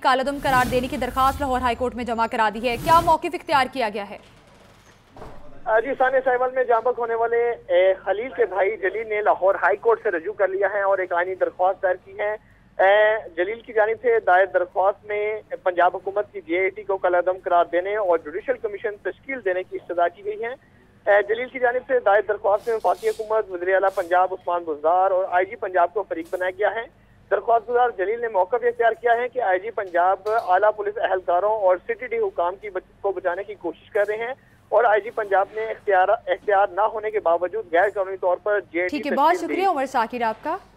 कालादम करार देने की दरखास्त लाहौर हाईकोर्ट में जमा करा दी है, क्या मौक़िफ़ इख्तियार किया गया है? जी, साने साहिवाल में जांबक होने वाले खलील के भाई जलील ने लाहौर हाई कोर्ट से रजू कर लिया है और एक आईनी दरख्वास्त दायर की है। जलील की जानिब से दायर दरख्वास्त में पंजाब हुकूमत की JAT को कलादम करार देने और जुडिशल कमीशन तश्कील देने की इस्तदा की गई है। जलील की जानिब से दायर दरख्वास्त में वफाकी हुकूमत, वज़ीर आला पंजाब उस्मान बुज़दार और IG पंजाब को फरीक बनाया गया है। दरख्वास्त गुजार जलील ने मौक़िफ़ इख्तियार किया है कि IG पंजाब आला पुलिस अहलकारों और CTD हुकाम को बचाने की कोशिश कर रहे हैं और IG पंजाब ने इख्तियार ना होने के बावजूद गैर कानूनी तौर पर JAT। ठीक है, बहुत शुक्रिया उमर साकिर आपका।